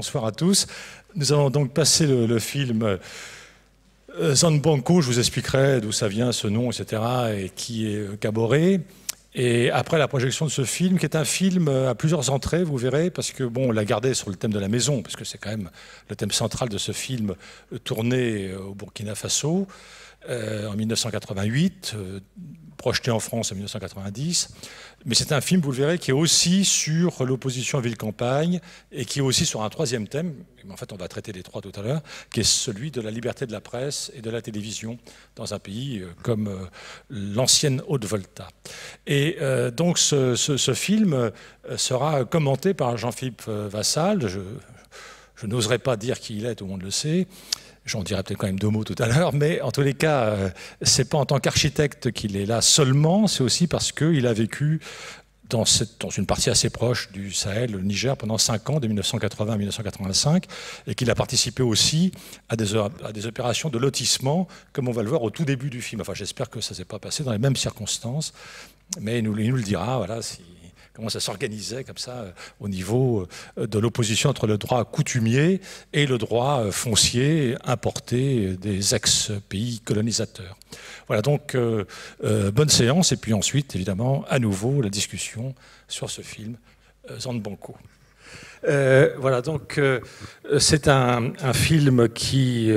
bonsoir à tous. Nous allons donc passer le film Zandbanco. Je vous expliquerai d'où ça vient, ce nom, etc., et qui est Caboret. Et après la projection de ce film, qui est un film à plusieurs entrées, vous verrez, parce que bon, on l'a gardé sur le thème de la maison, parce que c'est quand même le thème central de ce film tourné au Burkina Faso en 1988, projeté en France en 1990. Mais c'est un film, vous le verrez, qui est aussi sur l'opposition ville-campagne et qui est aussi sur un troisième thème, en fait on va traiter les trois tout à l'heure, qui est celui de la liberté de la presse et de la télévision dans un pays comme l'ancienne Haute-Volta. Et donc ce film sera commenté par Jean-Philippe Vassal. Je n'oserais pas dire qui il est, tout le monde le sait. J'en dirai peut-être quand même deux mots tout à l'heure, mais en tous les cas, c'est pas en tant qu'architecte qu'il est là seulement, c'est aussi parce qu'il a vécu dans une partie assez proche du Sahel, le Niger, pendant 5 ans, de 1980 à 1985, et qu'il a participé aussi à des opérations de lotissement, comme on va le voir au tout début du film. Enfin, j'espère que ça ne s'est pas passé dans les mêmes circonstances, mais il nous le dira, voilà, comment ça s'organisait comme ça au niveau de l'opposition entre le droit coutumier et le droit foncier importé des ex-pays colonisateurs. Voilà, donc bonne séance, et puis ensuite, évidemment, à nouveau, la discussion sur ce film, Zandbanco. Voilà, donc c'est un film qui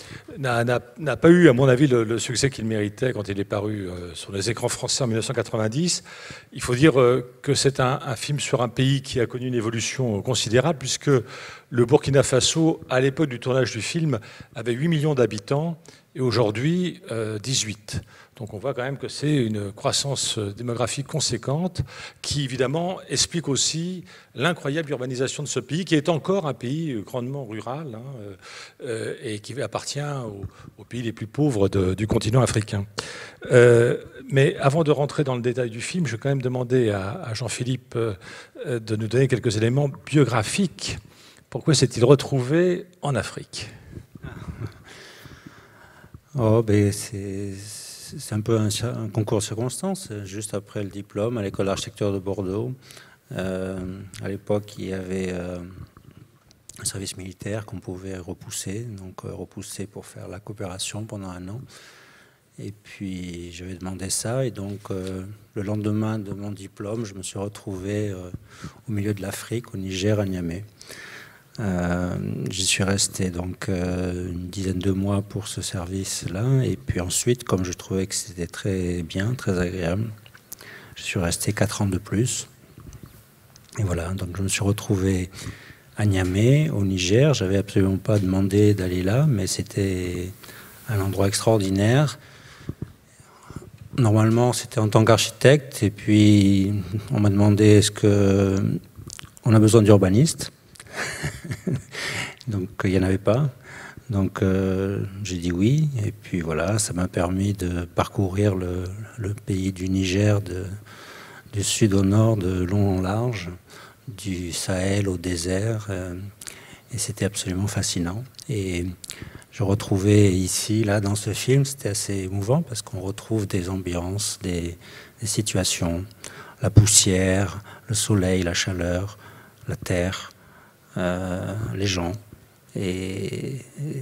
n'a pas eu, à mon avis, le succès qu'il méritait quand il est paru sur les écrans français en 1990. Il faut dire que c'est un film sur un pays qui a connu une évolution considérable, puisque le Burkina Faso, à l'époque du tournage du film, avait 8 millions d'habitants, et aujourd'hui 18. Donc on voit quand même que c'est une croissance démographique conséquente qui évidemment explique aussi l'incroyable urbanisation de ce pays, qui est encore un pays grandement rural et qui appartient aux pays les plus pauvres du continent africain. Mais avant de rentrer dans le détail du film, je vais quand même demander à Jean-Philippe de nous donner quelques éléments biographiques. Pourquoi s'est-il retrouvé en Afrique ? Oh, ben c'est un peu un concours de circonstances. Juste après le diplôme à l'école d'architecture de Bordeaux, à l'époque, il y avait un service militaire qu'on pouvait repousser, donc repousser pour faire la coopération pendant 1 an. Et puis j'avais demandé ça, et donc le lendemain de mon diplôme, je me suis retrouvé au milieu de l'Afrique, au Niger, à Niamey. J'y suis resté donc une dizaine de mois pour ce service-là, et puis ensuite, comme je trouvais que c'était très bien, très agréable, je suis resté 4 ans de plus. Et voilà, donc je me suis retrouvé à Niamey, au Niger. J'avais absolument pas demandé d'aller là, mais c'était un endroit extraordinaire. Normalement, c'était en tant qu'architecte, et puis on m'a demandé est-ce que on a besoin d'urbanistes. Donc il n'y en avait pas. Donc j'ai dit oui. Et puis voilà, ça m'a permis de parcourir le pays du Niger du sud au nord, de long en large, du Sahel au désert. Et c'était absolument fascinant. Et je retrouvais ici, là, dans ce film, c'était assez émouvant parce qu'on retrouve des ambiances, des situations, la poussière, le soleil, la chaleur, la terre. Les gens, et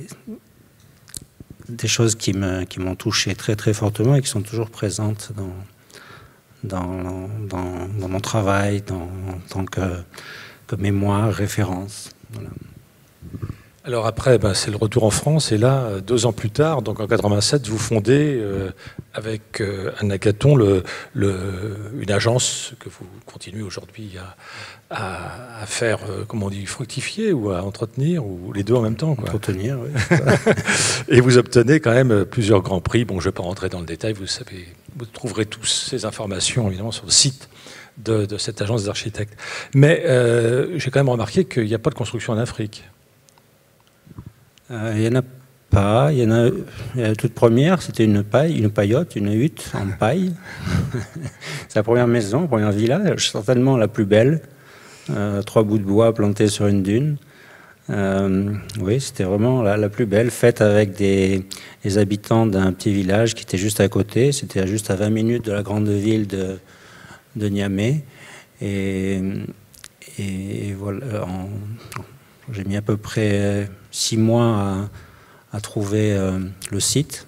des choses qui m'ont touché très très fortement et qui sont toujours présentes dans mon travail, en tant que mémoire, référence. Voilà. Alors après, c'est le retour en France, et là, 2 ans plus tard, donc en 87, vous fondez avec Anna Gaton une agence que vous continuez aujourd'hui à faire, comment on dit, fructifier ou à entretenir, ou les deux en même temps, quoi. Entretenir, oui. Et vous obtenez quand même plusieurs grands prix. Bon, je ne vais pas rentrer dans le détail, vous savez, vous trouverez toutes ces informations, évidemment, sur le site de cette agence d'architectes. Mais j'ai quand même remarqué qu'il n'y a pas de construction en Afrique. Il n'y en a pas. Il y en a la toute première, c'était une paillote, une hutte en paille. C'est la première maison, la première villa, certainement la plus belle. 3 bouts de bois plantés sur une dune. Oui, c'était vraiment la plus belle, faite avec des habitants d'un petit village qui était juste à côté. C'était juste à 20 minutes de la grande ville de Niamey. Et voilà, J'ai mis à peu près 6 mois à trouver le site,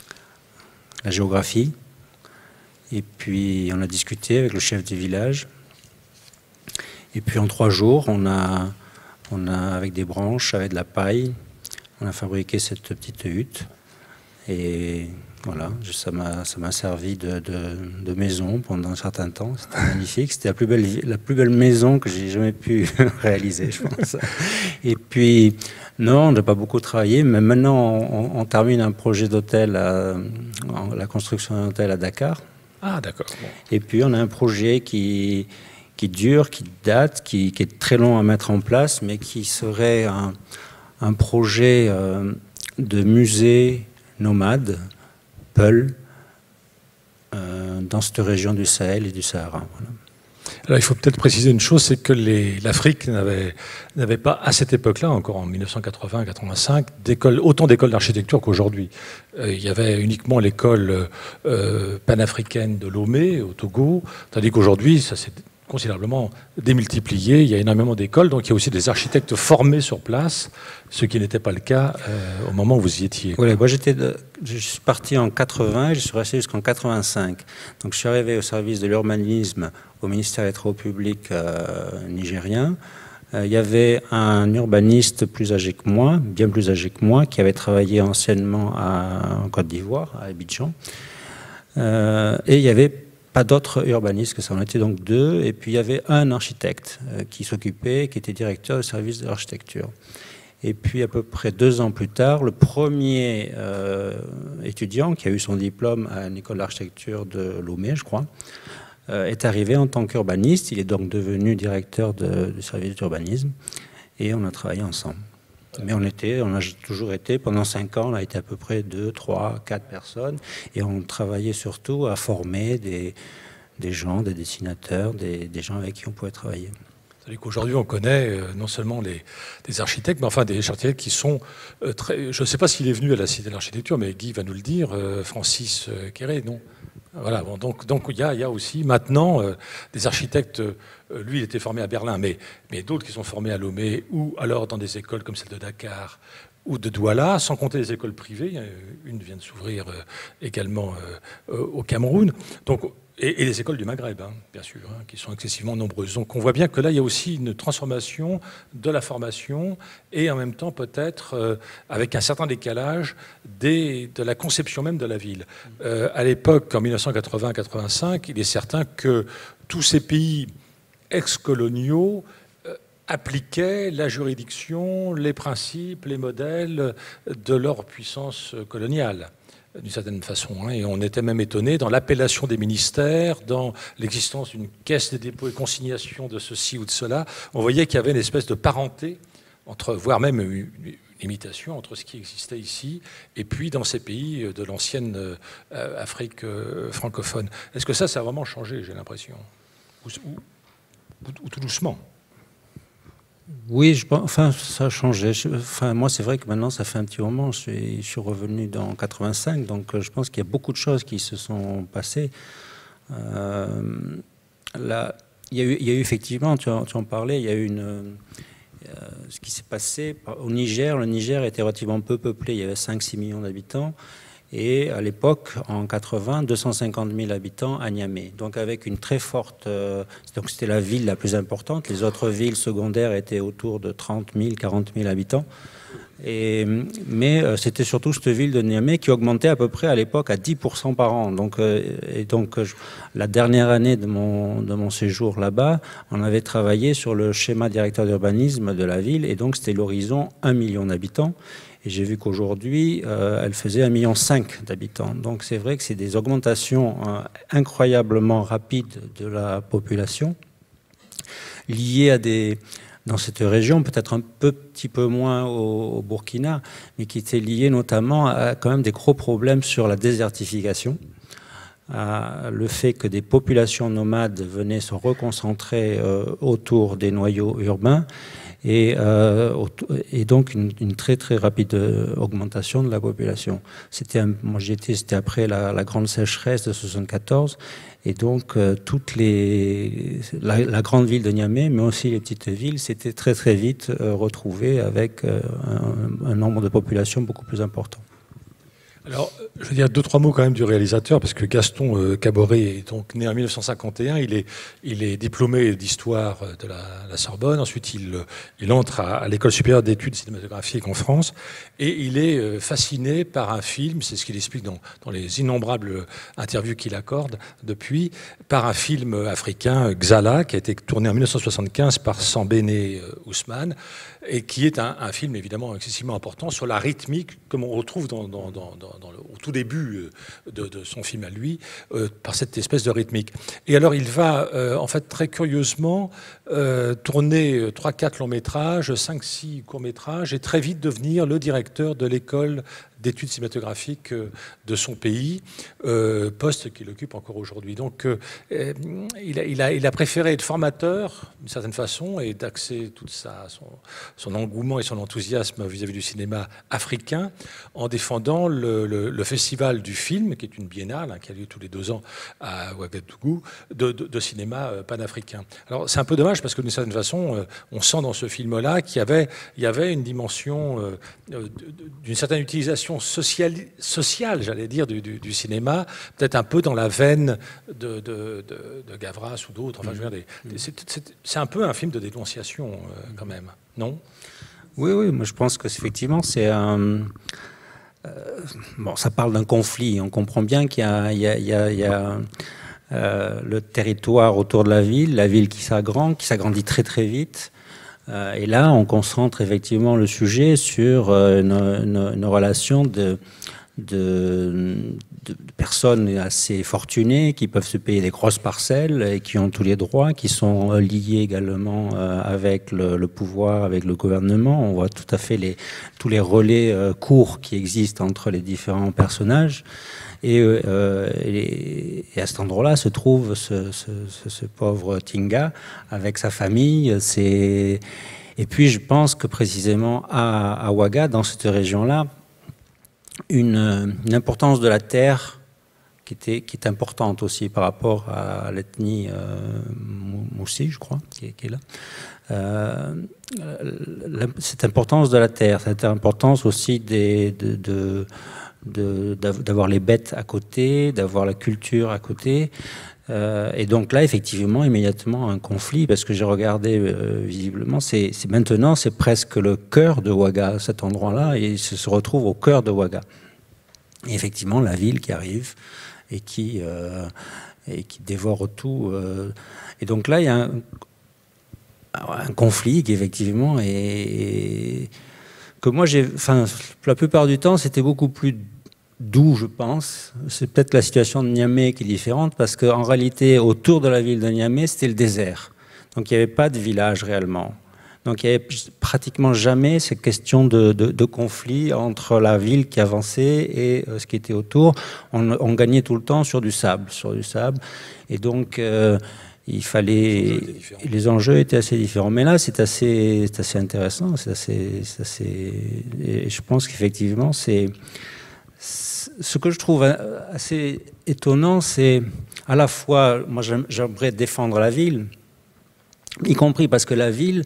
la géographie. Et puis on a discuté avec le chef du village. Et puis en 3 jours, on a avec des branches, avec de la paille, on a fabriqué cette petite hutte. Et voilà, ça m'a servi de maison pendant un certain temps. C'était magnifique. C'était la plus belle maison que j'ai jamais pu réaliser, je pense. Et puis, non, on n'a pas beaucoup travaillé, mais maintenant, on termine un projet d'hôtel, la construction d'un hôtel à Dakar. Ah, d'accord. Bon. Et puis, on a un projet qui dure, qui date, qui est très long à mettre en place, mais qui serait un projet de musée nomade, Peul, dans cette région du Sahel et du Sahara. Voilà. Alors, il faut peut-être préciser une chose, c'est que l'Afrique n'avait pas, à cette époque-là, encore en 1980-85, autant d'écoles d'architecture qu'aujourd'hui. Il y avait uniquement l'école panafricaine de Lomé, au Togo, tandis qu'aujourd'hui, ça s'est considérablement démultiplié. Il y a énormément d'écoles, donc il y a aussi des architectes formés sur place, ce qui n'était pas le cas au moment où vous y étiez. Oui, moi je suis parti en 80 et je suis resté jusqu'en 85. Donc je suis arrivé au service de l'urbanisme au ministère des Travaux publics nigérien. Il y avait un urbaniste plus âgé que moi, bien plus âgé que moi, qui avait travaillé anciennement en Côte d'Ivoire, à Abidjan. Et il y avait pas d'autres urbanistes que ça. On était donc 2. Et puis il y avait un architecte qui s'occupait, qui était directeur du service de l'architecture. Et puis à peu près 2 ans plus tard, le premier étudiant qui a eu son diplôme à l'école d'architecture de Lomé, je crois, est arrivé en tant qu'urbaniste. Il est donc devenu directeur du service d'urbanisme. Et on a travaillé ensemble. Mais on a toujours été, pendant 5 ans, on a été à peu près 2, 3, 4 personnes. Et on travaillait surtout à former des gens, des dessinateurs, des gens avec qui on pouvait travailler. C'est-à-dire qu'aujourd'hui, on connaît non seulement des architectes, mais enfin des architectes qui sont très... Je ne sais pas s'il est venu à la Cité de l'Architecture, mais Guy va nous le dire, Francis Quéré, non? Voilà, bon, donc il y a aussi maintenant des architectes, lui il était formé à Berlin, mais d'autres qui sont formés à Lomé ou alors dans des écoles comme celle de Dakar ou de Douala, sans compter les écoles privées, une vient de s'ouvrir également au Cameroun, donc, et les écoles du Maghreb, hein, bien sûr, hein, qui sont excessivement nombreuses. Donc on voit bien que là il y a aussi une transformation de la formation et en même temps peut-être avec un certain décalage de la conception même de la ville. À l'époque, en 1980-85, il est certain que tous ces pays ex-coloniaux appliquaient la juridiction, les principes, les modèles de leur puissance coloniale, d'une certaine façon. Hein. Et on était même étonné dans l'appellation des ministères, dans l'existence d'une caisse des dépôts et consignations de ceci ou de cela. On voyait qu'il y avait une espèce de parenté, voire même une imitation entre ce qui existait ici et puis dans ces pays de l'ancienne Afrique francophone. Est-ce que ça a vraiment changé, j'ai l'impression, ou tout doucement? Oui, enfin, ça a changé. Moi, c'est vrai que maintenant, ça fait un petit moment. Je suis revenu dans 85, donc je pense qu'il y a beaucoup de choses qui se sont passées. Là, il y a eu effectivement, tu en parlais, il y a eu ce qui s'est passé au Niger. Le Niger était relativement peu peuplé, il y avait 5-6 millions d'habitants. Et à l'époque, en 80, 250 000 habitants à Niamey. Donc avec une très forte... donc c'était la ville la plus importante. Les autres villes secondaires étaient autour de 30 000, 40 000 habitants. Mais c'était surtout cette ville de Niamey qui augmentait à peu près à l'époque à 10% par an. Donc, la dernière année de mon séjour là-bas, on avait travaillé sur le schéma directeur d'urbanisme de la ville. Et donc c'était l'horizon 1 million d'habitants. Et j'ai vu qu'aujourd'hui, elle faisait 1,5 million d'habitants. Donc c'est vrai que c'est des augmentations incroyablement rapides de la population, liées à dans cette région, peut-être un petit peu moins au Burkina, mais qui étaient liées notamment à quand même des gros problèmes sur la désertification, à le fait que des populations nomades venaient se reconcentrer autour des noyaux urbains, et donc une très très rapide augmentation de la population. C'était après la grande sécheresse de 74, et donc la grande ville de Niamey, mais aussi les petites villes, s'étaient très très vite retrouvées avec un nombre de population beaucoup plus important. Alors, je veux dire 2-3 mots quand même du réalisateur, parce que Gaston Caboret est donc né en 1951. Il est diplômé d'histoire de la Sorbonne. Ensuite, il entre à l'École supérieure d'études cinématographiques en France. Et il est fasciné par un film, c'est ce qu'il explique dans les innombrables interviews qu'il accorde depuis, par un film africain, Xala, qui a été tourné en 1975 par Sambéné Ousmane, et qui est un film évidemment excessivement important sur la rythmique, comme on retrouve au tout début de son film à lui, par cette espèce de rythmique. Et alors il va en fait très curieusement tourner 3-4 longs métrages, 5-6 courts métrages, et très vite devenir le directeur de l'école d'études cinématographiques de son pays, poste qu'il occupe encore aujourd'hui. Donc il a préféré être formateur d'une certaine façon et d'axer tout son engouement et son enthousiasme vis-à-vis du cinéma africain en défendant le festival du film, qui est une biennale qui a lieu tous les 2 ans à Ouagadougou, de cinéma panafricain. Alors c'est un peu dommage parce que d'une certaine façon, on sent dans ce film-là qu'il y avait une dimension d'une certaine utilisation sociale, j'allais dire, du cinéma, peut-être un peu dans la veine de Gavras ou d'autres. Enfin, je veux dire, c'est un peu un film de dénonciation quand même, non? Oui, moi je pense que effectivement c'est un... bon, ça parle d'un conflit. On comprend bien qu'il y a le territoire autour de la ville qui s'agrandit très très vite. Et là, on concentre effectivement le sujet sur une relation de personnes assez fortunées qui peuvent se payer des grosses parcelles et qui ont tous les droits, qui sont liés également avec le pouvoir, avec le gouvernement. On voit tout à fait tous les relais courts qui existent entre les différents personnages. Et à cet endroit-là se trouve ce pauvre Tinga avec sa famille. Et puis je pense que précisément à Ouaga, dans cette région-là, une importance de la terre qui est importante aussi par rapport à l'ethnie Moussi, je crois, qui est là. Cette importance de la terre, cette importance aussi d'avoir les bêtes à côté, d'avoir la culture à côté. Et donc là, effectivement, immédiatement, un conflit, parce que j'ai regardé visiblement, maintenant, c'est presque le cœur de Ouaga, cet endroit-là, et il se retrouve au cœur de Ouaga. Et effectivement, la ville qui arrive et qui dévore tout. Et donc là, il y a un conflit qui, effectivement, que moi, la plupart du temps, c'était beaucoup plus doux, je pense. C'est peut-être la situation de Niamey qui est différente, parce qu'en réalité, autour de la ville de Niamey, c'était le désert. Donc il n'y avait pas de village réellement. Donc il n'y avait pratiquement jamais ces questions de conflit entre la ville qui avançait et ce qui était autour. On gagnait tout le temps sur du sable. Et donc il fallait... Les enjeux étaient assez différents. Mais là, c'est assez intéressant. Et je pense qu'effectivement, ce que je trouve assez étonnant, c'est à la fois, moi j'aimerais défendre la ville, y compris parce que la ville,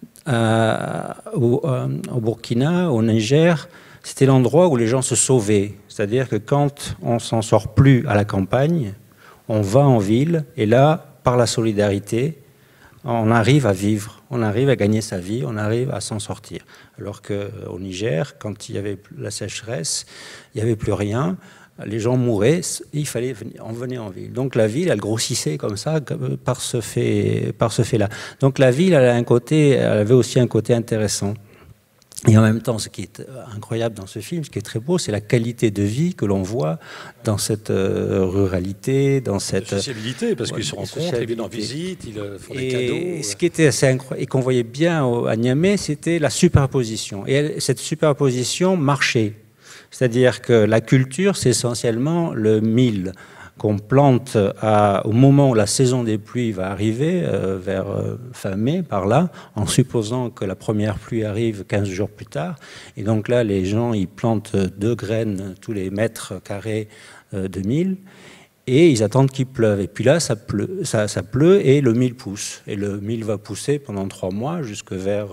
au Burkina, au Niger, c'était l'endroit où les gens se sauvaient. C'est-à-dire que quand on s'en sort plus à la campagne, on va en ville, et là, par la solidarité, on arrive à vivre, on arrive à gagner sa vie, on arrive à s'en sortir. Alors qu'au Niger, quand il y avait la sécheresse, il n'y avait plus rien, les gens mouraient, on venait en ville. Donc la ville, elle grossissait comme ça, par ce fait-là. Donc la ville, elle avait aussi un côté intéressant. Et en même temps, ce qui est incroyable dans ce film, ce qui est très beau, c'est la qualité de vie que l'on voit dans cette ruralité, dans cette sociabilité, parce qu'ils se rencontrent, ils viennent en visite, ils font des cadeaux. Et ce qui était assez incroyable et qu'on voyait bien à Niamey, c'était la superposition. Et cette superposition marchait. C'est-à-dire que la culture, c'est essentiellement le mil. qu'on plante au moment où la saison des pluies va arriver, vers fin mai, par là, en supposant que la première pluie arrive 15 jours plus tard. Et donc là, les gens, ils plantent 2 graines tous les mètres carrés de mil, et ils attendent qu'il pleuve. Et puis là, ça pleut et le mil pousse. Et le mil va pousser pendant 3 mois, jusque vers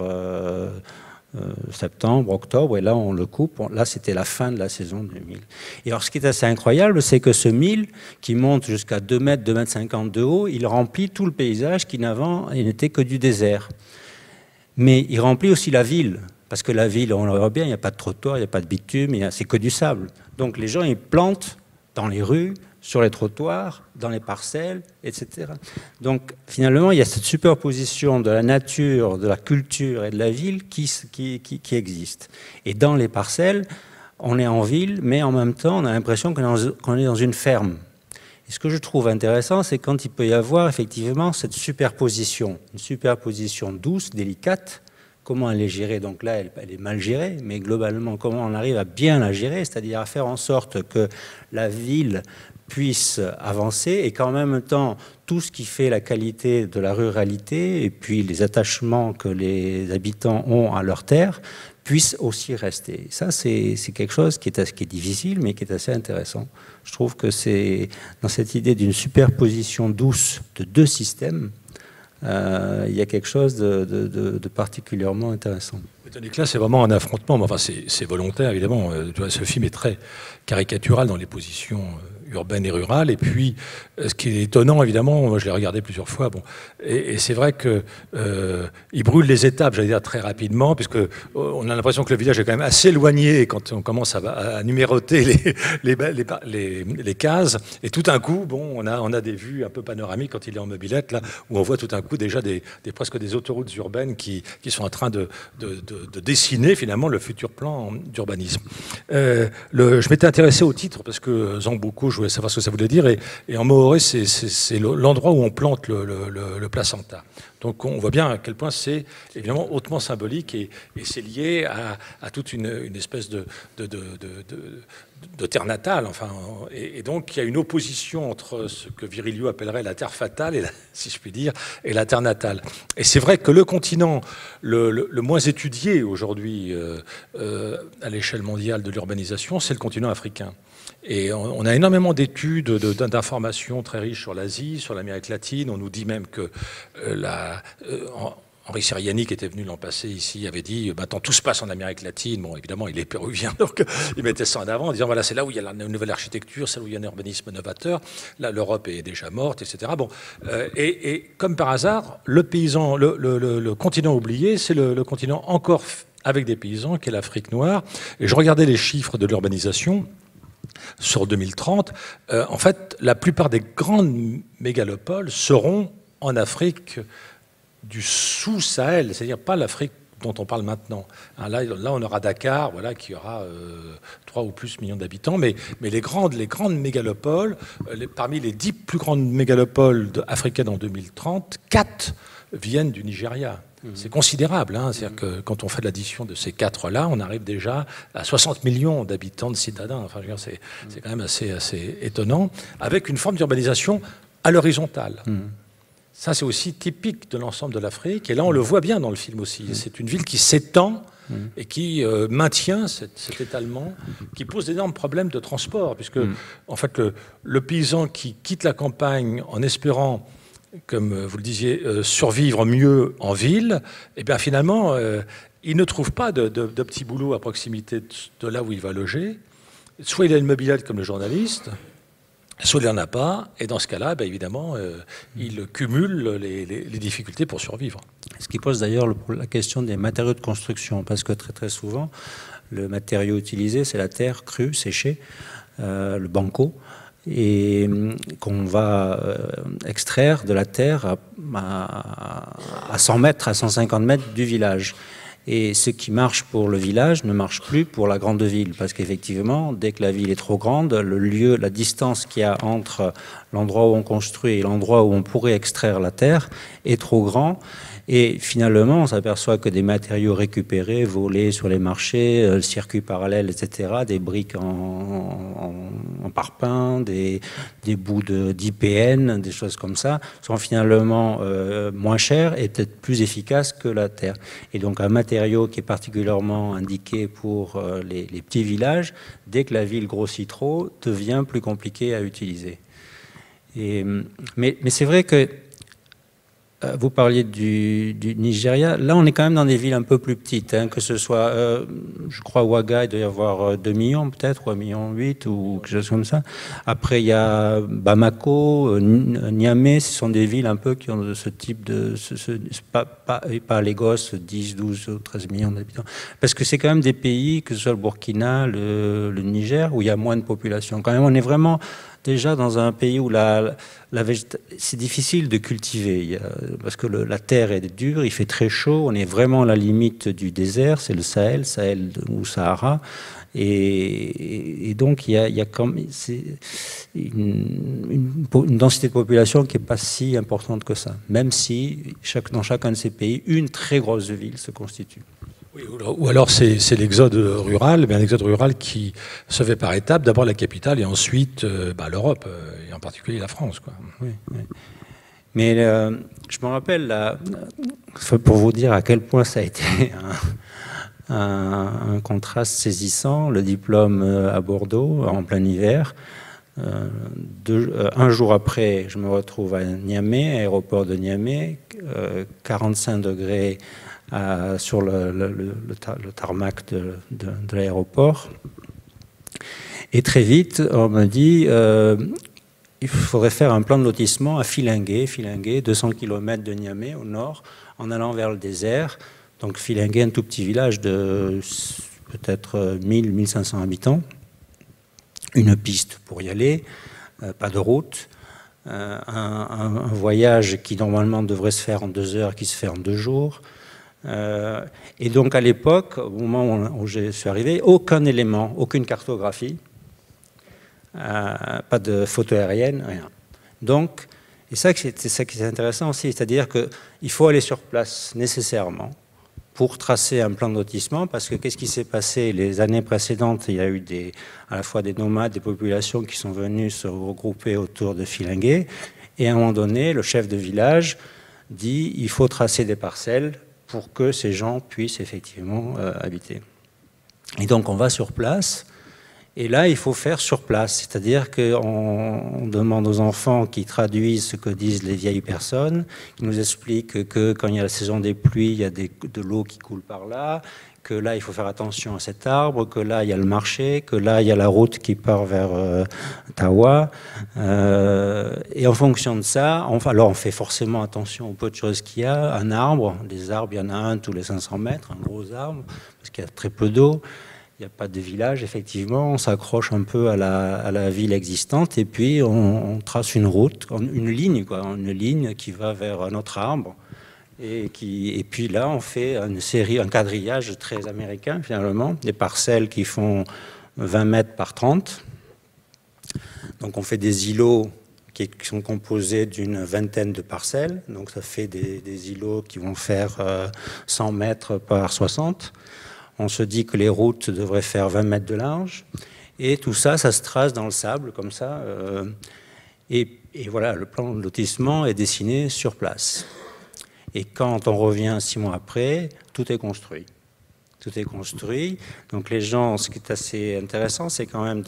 septembre, octobre, et là on le coupe. Là, c'était la fin de la saison du mil. Et alors, ce qui est assez incroyable, c'est que ce mil, qui monte jusqu'à 2 mètres, 2 mètres 50 de haut, il remplit tout le paysage qui n'était que du désert. Mais il remplit aussi la ville, parce que la ville, on le voit bien, il n'y a pas de trottoir, il n'y a pas de bitume, c'est que du sable. Donc les gens, ils plantent dans les rues, sur les trottoirs, dans les parcelles, etc. Donc finalement, il y a cette superposition de la nature, de la culture et de la ville qui existe. Et dans les parcelles, on est en ville, mais en même temps, on a l'impression qu'on est dans une ferme. Et ce que je trouve intéressant, c'est quand il peut y avoir effectivement cette superposition, une superposition douce, délicate. Comment elle est gérée? Donc là, elle est mal gérée, mais globalement, comment on arrive à bien la gérer, c'est-à-dire à faire en sorte que la ville puisse avancer et qu'en même temps, tout ce qui fait la qualité de la ruralité et puis les attachements que les habitants ont à leur terre puissent aussi rester. Ça, c'est quelque chose qui est difficile, mais qui est assez intéressant. Je trouve que c'est dans cette idée d'une superposition douce de 2 systèmes, il y a quelque chose de particulièrement intéressant. Donc là, c'est vraiment un affrontement, mais enfin, c'est volontaire, évidemment. Ce film est très caricatural dans les positions urbaines et rurales. Et puis, ce qui est étonnant, évidemment, moi je l'ai regardé plusieurs fois, bon, et c'est vrai qu'il brûle les étapes, j'allais dire, très rapidement, puisque on a l'impression que le village est quand même assez éloigné quand on commence à numéroter les cases. Et tout d'un coup, bon, on a des vues un peu panoramiques quand il est en mobilette, là, où on voit tout d'un coup déjà presque des autoroutes urbaines qui sont en train de dessiner finalement le futur plan d'urbanisme. Je m'étais intéressé au titre parce que Zambuco, je voulais savoir ce que ça voulait dire, et en maoré, c'est l'endroit où on plante le placenta. Donc on voit bien à quel point c'est évidemment hautement symbolique, et c'est lié à toute une espèce de terre natale. Enfin, et donc il y a une opposition entre ce que Virilio appellerait la terre fatale, si je puis dire, et la terre natale. Et c'est vrai que le continent le moins étudié aujourd'hui à l'échelle mondiale de l'urbanisation, c'est le continent africain. Et on a énormément d'études, d'informations très riches sur l'Asie, sur l'Amérique latine. On nous dit même que Henri Siriani, qui était venu l'an passé ici, avait dit maintenant tout se passe en Amérique latine. Bon, évidemment, il est péruvien, donc il mettait ça en avant en disant voilà, c'est là où il y a la nouvelle architecture, c'est là où il y a un urbanisme novateur. Là, l'Europe est déjà morte, etc. Bon, et comme par hasard, le continent oublié, c'est le continent encore avec des paysans, qui est l'Afrique noire. Et je regardais les chiffres de l'urbanisation sur 2030, en fait, la plupart des grandes mégalopoles seront en Afrique du sous-Sahel, c'est-à-dire pas l'Afrique dont on parle maintenant. Là, on aura Dakar, voilà, qui aura 3 ou plus millions d'habitants, mais les grandes mégalopoles, parmi les 10 plus grandes mégalopoles africaines en 2030, 4 viennent du Nigeria. C'est considérable, hein. C'est-à-dire que quand on fait l'addition de ces 4-là, on arrive déjà à 60 millions d'habitants, de citadins. Enfin, je veux dire, c'est quand même assez étonnant, avec une forme d'urbanisation à l'horizontale. Ça, c'est aussi typique de l'ensemble de l'Afrique. Et là, on le voit bien dans le film aussi. C'est une ville qui s'étend et qui maintient cet étalement, qui pose d'énormes problèmes de transport, puisque, en fait, le paysan qui quitte la campagne en espérant, comme vous le disiez, survivre mieux en ville, et bien finalement, il ne trouve pas de petits boulots à proximité de là où il va loger. Soit il a une mobilette comme le journaliste, soit il n'en a pas, et dans ce cas-là, ben évidemment, il cumule les difficultés pour survivre. Ce qui pose d'ailleurs la question des matériaux de construction, parce que très très souvent, le matériau utilisé, c'est la terre crue, séchée, le banco, et qu'on va extraire de la terre à 100 mètres, à 150 mètres du village. Et ce qui marche pour le village ne marche plus pour la grande ville, parce qu'effectivement, dès que la ville est trop grande, la distance qu'il y a entre l'endroit où on construit et l'endroit où on pourrait extraire la terre est trop grand. Et finalement, on s'aperçoit que des matériaux récupérés, volés sur les marchés, le circuit parallèle, etc., des briques en parpaing, des bouts d'IPN, des choses comme ça, sont finalement moins chers et peut-être plus efficaces que la terre. Et donc un matériau qui est particulièrement indiqué pour les petits villages, dès que la ville grossit trop, devient plus compliqué à utiliser. Mais c'est vrai que vous parliez du Nigeria. Là, on est quand même dans des villes un peu plus petites, hein, que ce soit, je crois, Ouaga, il doit y avoir 2 millions peut-être, ou 1,8 million, ou quelque chose comme ça. Après, il y a Bamako, Niamey, ce sont des villes un peu qui ont ce type de... pas Lagos, 10, 12, 13 millions d'habitants. Parce que c'est quand même des pays, que ce soit le Burkina, le Niger, où il y a moins de population. Quand même, on est vraiment... déjà dans un pays où c'est difficile de cultiver, parce que la terre est dure, il fait très chaud, on est vraiment à la limite du désert, c'est le Sahel ou Sahara, et donc il y a comme une densité de population qui n'est pas si importante que ça, même si dans chacun de ces pays, une très grosse ville se constitue. Oui, ou alors c'est l'exode rural, mais un exode rural qui se fait par étapes, d'abord la capitale et ensuite l'Europe, et en particulier la France, quoi. Oui, oui. Mais je me rappelle, pour vous dire à quel point ça a été un contraste saisissant, le diplôme à Bordeaux, en plein hiver. Un jour après, je me retrouve à Niamey, aéroport de Niamey, 45 degrés sur le tarmac de l'aéroport. Et très vite, on me dit il faudrait faire un plan de lotissement à Filingué, 200 km de Niamey au nord, en allant vers le désert. Donc Filingué, un tout petit village de peut-être 1000-1500 habitants. Une piste pour y aller, pas de route. Un voyage qui normalement devrait se faire en 2 heures, qui se fait en 2 jours. Et donc à l'époque, au moment où je suis arrivé, aucun élément, aucune cartographie, pas de photo aérienne, rien. Donc, et c'est ça qui est intéressant aussi, c'est-à-dire qu'il faut aller sur place nécessairement pour tracer un plan de lotissement, parce que qu'est-ce qui s'est passé les années précédentes? Il y a eu à la fois des nomades, des populations qui sont venues se regrouper autour de Filingué, et à un moment donné, le chef de village dit il faut tracer des parcelles pour que ces gens puissent effectivement habiter. Et donc on va sur place, et là il faut faire sur place, c'est-à-dire qu'on demande aux enfants qui traduisent ce que disent les vieilles personnes, qui nous expliquent que quand il y a la saison des pluies, il y a de l'eau qui coule par là, que là il faut faire attention à cet arbre, que là il y a le marché, que là il y a la route qui part vers Tawa, et en fonction de ça, alors on fait forcément attention aux peu de choses qu'il y a. Un arbre, des arbres, il y en a un tous les 500 mètres, un gros arbre, parce qu'il y a très peu d'eau, il n'y a pas de village, effectivement, on s'accroche un peu à la ville existante, et puis on trace une route, une ligne qui va vers un autre arbre. Et puis là, on fait un quadrillage très américain, finalement, des parcelles qui font 20 mètres par 30. Donc on fait des îlots qui sont composés d'une vingtaine de parcelles. Donc ça fait des îlots qui vont faire 100 mètres par 60. On se dit que les routes devraient faire 20 mètres de large. Et tout ça, ça se trace dans le sable, comme ça. Et voilà, le plan de lotissement est dessiné sur place. Et quand on revient 6 mois après, tout est construit. Tout est construit. Donc les gens, ce qui est assez intéressant, c'est quand même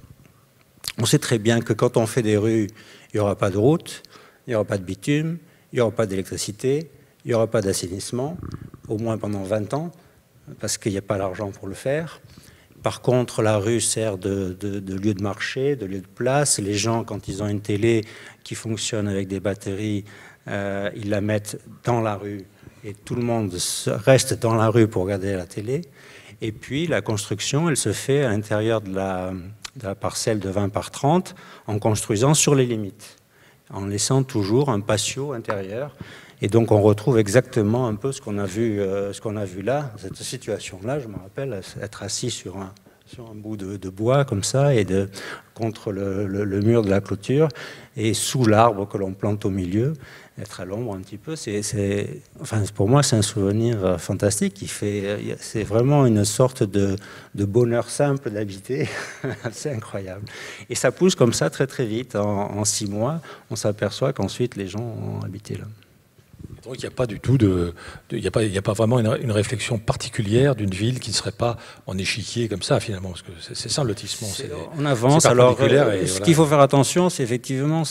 on sait très bien que quand on fait des rues, il n'y aura pas de route, il n'y aura pas de bitume, il n'y aura pas d'électricité, il n'y aura pas d'assainissement, au moins pendant 20 ans, parce qu'il n'y a pas l'argent pour le faire. Par contre, la rue sert de lieu de marché, de lieu de place. Les gens, quand ils ont une télé qui fonctionne avec des batteries, ils la mettent dans la rue et tout le monde reste dans la rue pour regarder la télé. Et puis la construction, elle se fait à l'intérieur de la parcelle de 20 par 30 en construisant sur les limites, en laissant toujours un patio intérieur. Et donc on retrouve exactement un peu ce qu'on a vu là, cette situation-là. Je me rappelle être assis sur sur un bout de bois comme ça, et contre le mur de la clôture, et sous l'arbre que l'on plante au milieu, être à l'ombre un petit peu. Enfin, pour moi, c'est un souvenir fantastique. C'est vraiment une sorte de bonheur simple d'habiter, c'est incroyable. Et ça pousse comme ça très très vite. En 6 mois, on s'aperçoit qu'ensuite les gens ont habité là. Donc il n'y a pas du tout il n'y a pas vraiment une réflexion particulière d'une ville qui ne serait pas en échiquier comme ça finalement, parce que c'est ça le lotissement. On avance. Alors, ce qu'il faut faire attention, c'est effectivement,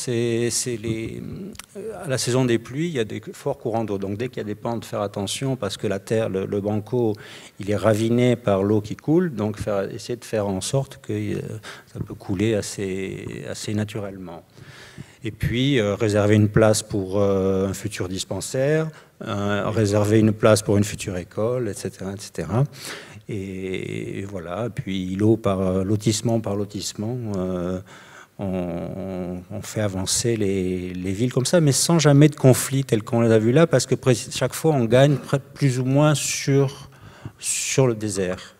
à la saison des pluies, il y a des forts courants d'eau. Donc dès qu'il y a des pentes, faire attention parce que la terre, le banco, il est raviné par l'eau qui coule. Donc essayer de faire en sorte que ça peut couler assez naturellement. Et puis, réserver une place pour un futur dispensaire, réserver une place pour une future école, etc. etc. Et voilà, puis lotissement par lotissement, on fait avancer les villes comme ça, mais sans jamais de conflit tel qu'on les a vu là, parce que chaque fois, on gagne plus ou moins sur le désert.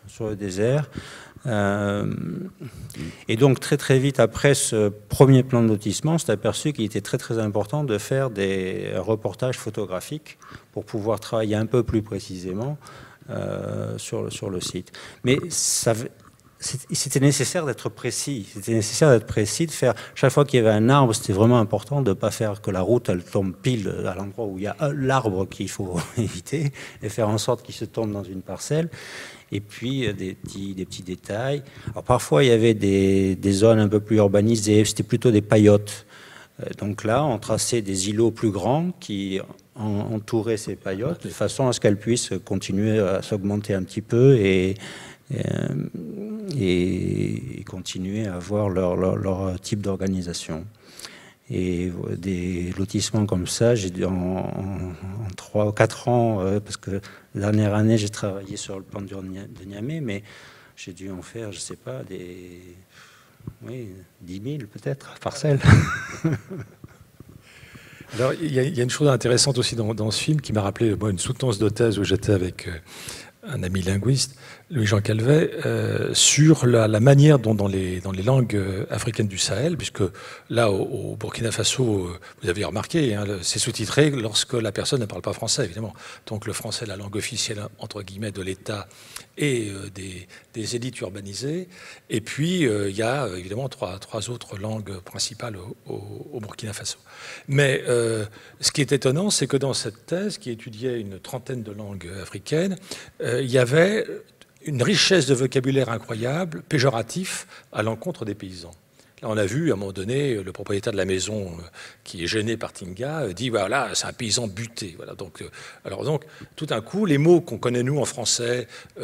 Et donc très très vite après ce premier plan de lotissement, on s'est aperçu qu'il était très très important de faire des reportages photographiques pour pouvoir travailler un peu plus précisément sur le site. Mais c'était nécessaire d'être précis. C'était nécessaire d'être précis, de faire chaque fois qu'il y avait un arbre, c'était vraiment important de ne pas faire que la route elle tombe pile à l'endroit où il y a l'arbre qu'il faut éviter, et faire en sorte qu'il se tombe dans une parcelle. Et puis des petits détails. Alors parfois il y avait des zones un peu plus urbanisées, c'était plutôt des paillotes. Donc là, on traçait des îlots plus grands qui entouraient ces paillotes de façon à ce qu'elles puissent continuer à s'augmenter un petit peu et continuer à avoir leur type d'organisation. Et des lotissements comme ça, j'ai dû en 3 ou 4 ans, parce que la dernière année, j'ai travaillé sur le plan de Niamey, mais j'ai dû en faire, je ne sais pas, 10 000 peut-être, parcelles. Alors, il y a une chose intéressante aussi dans ce film qui m'a rappelé une soutenance de thèse où j'étais avec un ami linguiste, Louis-Jean Calvet, sur la manière dont dans les langues africaines du Sahel, puisque là, au Burkina Faso, vous avez remarqué, hein, c'est sous-titré lorsque la personne ne parle pas français, évidemment. Donc le français est la langue officielle, entre guillemets, de l'État et des élites urbanisées. Et puis, il y a évidemment trois autres langues principales au Burkina Faso. Mais ce qui est étonnant, c'est que dans cette thèse, qui étudiait une trentaine de langues africaines, il y avait une richesse de vocabulaire incroyable, péjoratif, à l'encontre des paysans. Là, on a vu, à un moment donné, le propriétaire de la maison, qui est gêné par Tinga, dit, voilà, c'est un paysan buté. Voilà, donc, tout d'un coup, les mots qu'on connaît, nous, en français,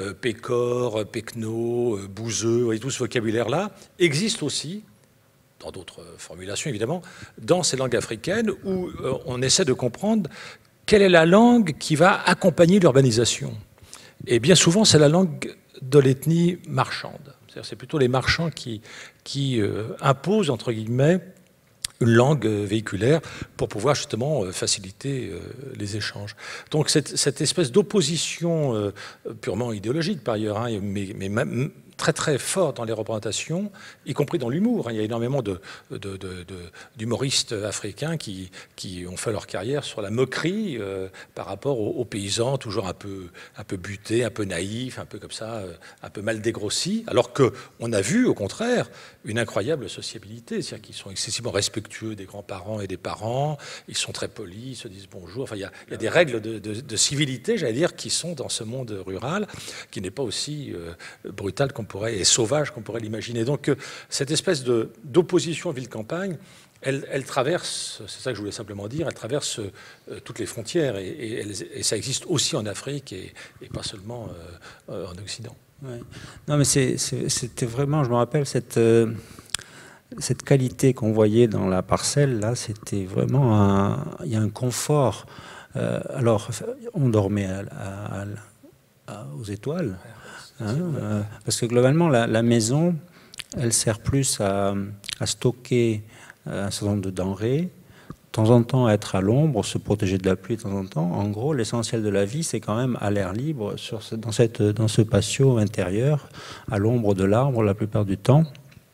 pécor, pecno, bouseux, et tout ce vocabulaire-là, existent aussi, dans d'autres formulations, évidemment, dans ces langues africaines, où on essaie de comprendre quelle est la langue qui va accompagner l'urbanisation. Et bien souvent, c'est la langue de l'ethnie marchande. C'est plutôt les marchands qui imposent, entre guillemets, une langue véhiculaire pour pouvoir justement faciliter les échanges. Donc cette espèce d'opposition purement idéologique, par ailleurs, hein, mais même très très fort dans les représentations, y compris dans l'humour. Il y a énormément d'humoristes africains qui ont fait leur carrière sur la moquerie par rapport aux paysans, toujours un peu butés, un peu naïfs, un peu comme ça, un peu mal dégrossis, alors qu'on a vu, au contraire, une incroyable sociabilité, c'est-à-dire qu'ils sont excessivement respectueux des grands-parents et des parents, ils sont très polis, ils se disent bonjour, enfin, il y a des règles de civilité, j'allais dire, qui sont dans ce monde rural, qui n'est pas aussi brutal et sauvage qu'on pourrait l'imaginer. Donc cette espèce d'opposition ville-campagne, elle traverse, c'est ça que je voulais simplement dire, elle traverse toutes les frontières et ça existe aussi en Afrique et pas seulement en Occident. Ouais. Non mais c'était vraiment, je me rappelle, cette qualité qu'on voyait dans la parcelle, là, c'était vraiment il y a un confort. Alors, on dormait aux étoiles. Parce que globalement, la maison, elle sert plus à stocker un certain nombre de denrées temps en temps être à l'ombre, se protéger de la pluie de temps en temps. En gros, l'essentiel de la vie, c'est quand même à l'air libre, dans ce patio intérieur, à l'ombre de l'arbre la plupart du temps.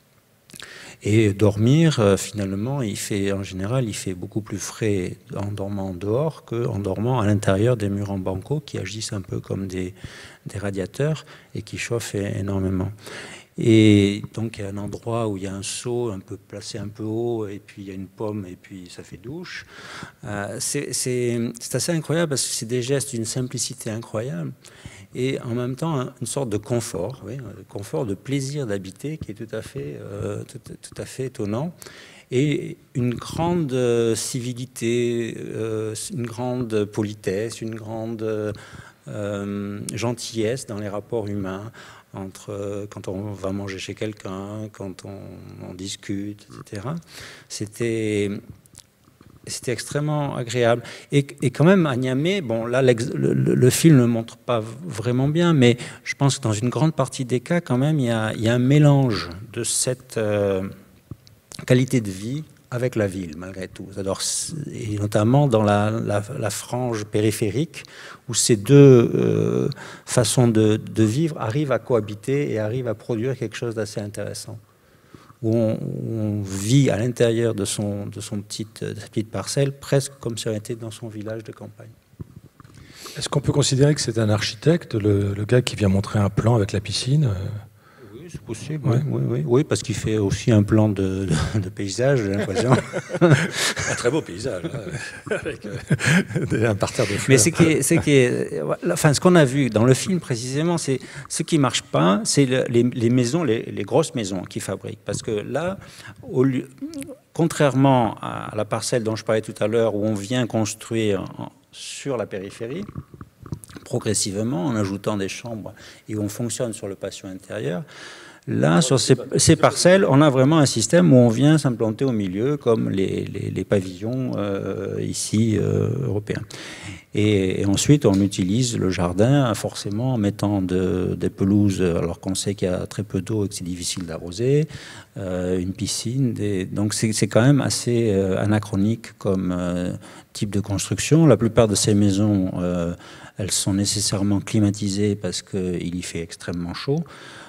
Et dormir, finalement, en général, il fait beaucoup plus frais en dormant dehors qu'en dormant à l'intérieur des murs en banco qui agissent un peu comme des radiateurs et qui chauffent énormément. Et donc, il y a un endroit où il y a un seau placé un peu haut, et puis il y a une pomme, et puis ça fait douche. C'est assez incroyable parce que c'est des gestes d'une simplicité incroyable. Et en même temps, une sorte de confort, oui, de confort, de plaisir d'habiter qui est tout à fait étonnant. Et une grande civilité, une grande politesse, une grande gentillesse dans les rapports humains, quand on va manger chez quelqu'un, quand on discute, etc. C'était extrêmement agréable. Et quand même, à Niamey, bon, là, le film ne montre pas vraiment bien, mais je pense que dans une grande partie des cas, quand même, il y a un mélange de cette qualité de vie avec la ville, malgré tout. Alors, et notamment dans la frange périphérique, où ces deux façons de vivre arrivent à cohabiter et arrivent à produire quelque chose d'assez intéressant. Où on vit à l'intérieur de sa petite parcelle, presque comme si on était dans son village de campagne. Est-ce qu'on peut considérer que c'est un architecte, le gars qui vient montrer un plan avec la piscine? Oui, c'est possible, oui, parce qu'il fait aussi un plan de paysage, j'ai l'impression. Un très beau paysage, hein, avec un parterre de fleurs. Mais ce qu'on a vu dans le film précisément, c'est ce qui marche pas, c'est les maisons, les grosses maisons qu'ils fabriquent, parce que là, contrairement à la parcelle dont je parlais tout à l'heure, où on vient construire sur la périphérie, progressivement, en ajoutant des chambres et où on fonctionne sur le patio intérieur. Là, sur ces parcelles, on a vraiment un système où on vient s'implanter au milieu, comme les pavillons ici européens. Et ensuite, on utilise le jardin, forcément, en mettant des pelouses, alors qu'on sait qu'il y a très peu d'eau et que c'est difficile d'arroser, une piscine. Donc, c'est quand même assez anachronique comme type de construction. La plupart de ces maisons, elles sont nécessairement climatisées parce qu'il y fait extrêmement chaud.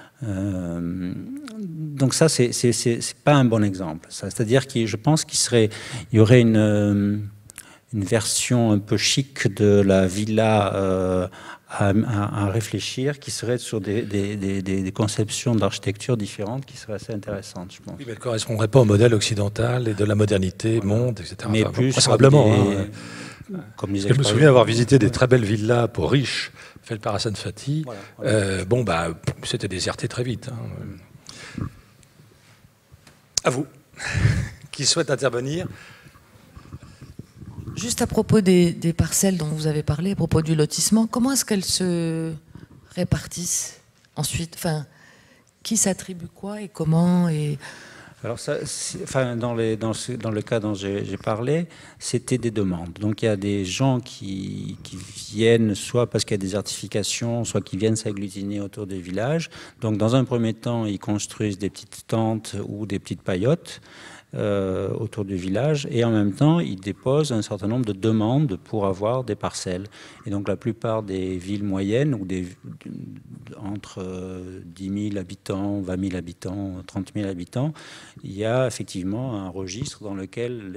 Donc ça, c'est pas un bon exemple. C'est-à-dire que je pense qu'il y aurait une version un peu chic de la villa à réfléchir, qui serait sur des conceptions d'architecture différentes, qui seraient assez intéressantes, je pense. Oui, mais elle ne correspondrait pas au modèle occidental et de la modernité, monde, etc. Mais enfin, plus probablement. Comme je me souviens avoir visité des très belles villas pour riches, fait le Parassan Fati. Voilà. C'était déserté très vite. Hein. À vous, qui souhaite intervenir. Juste à propos des parcelles dont vous avez parlé, à propos du lotissement, comment est-ce qu'elles se répartissent ensuite? Enfin, qui s'attribue quoi et comment Alors dans le cas dont j'ai parlé, c'était des demandes. Donc il y a des gens qui viennent soit parce qu'il y a des artifications, soit qui viennent s'agglutiner autour des villages. Donc dans un premier temps, ils construisent des petites tentes ou des petites paillotes autour du village, et en même temps ils déposent un certain nombre de demandes pour avoir des parcelles. Et donc la plupart des villes moyennes ou entre 10 000 habitants, 20 000 habitants, 30 000 habitants, il y a effectivement un registre dans lequel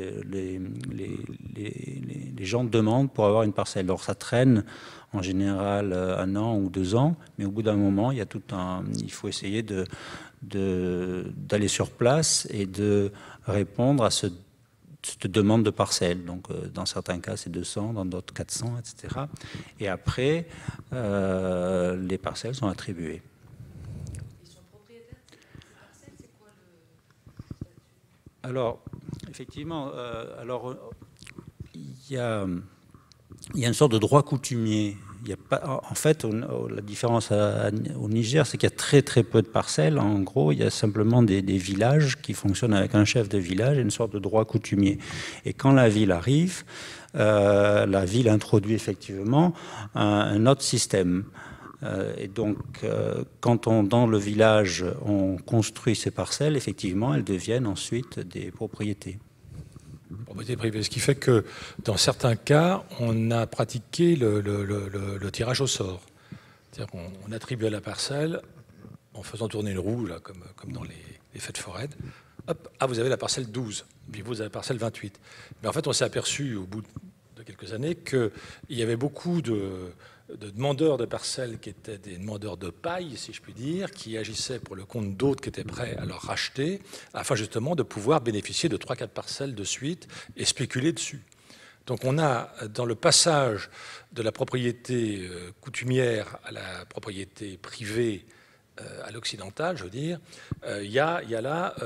les gens demandent pour avoir une parcelle. Alors ça traîne en général 1 an ou 2 ans, mais au bout d'un moment, il faut essayer d'aller sur place et de répondre à cette demande de parcelle. Donc, dans certains cas, c'est 200, dans d'autres 400, etc. Et après, les parcelles sont attribuées. Ils sont propriétaires de ces parcelles, c'est quoi le statut? Alors, effectivement, il y a une sorte de droit coutumier. Il y a pas, en fait, la différence au Niger, c'est qu'il y a très très peu de parcelles. En gros, il y a simplement des villages qui fonctionnent avec un chef de village et une sorte de droit coutumier. Et quand la ville arrive, la ville introduit effectivement un autre système. Et donc, quand dans le village, on construit ces parcelles, effectivement, elles deviennent ensuite des propriétés. Propriété privée. Ce qui fait que, dans certains cas, on a pratiqué le tirage au sort. C'est-à-dire qu'on attribuait la parcelle en faisant tourner une roue, là, comme dans les fêtes foraines. Hop, ah, vous avez la parcelle 12, puis vous avez la parcelle 28. Mais en fait, on s'est aperçu, au bout de quelques années, qu'il y avait beaucoup de demandeurs de parcelles qui étaient des demandeurs de paille, si je puis dire, qui agissaient pour le compte d'autres qui étaient prêts à leur racheter, afin justement de pouvoir bénéficier de 3-4 parcelles de suite et spéculer dessus. Donc on a, dans le passage de la propriété coutumière à la propriété privée, à l'occidental, je veux dire, il y a là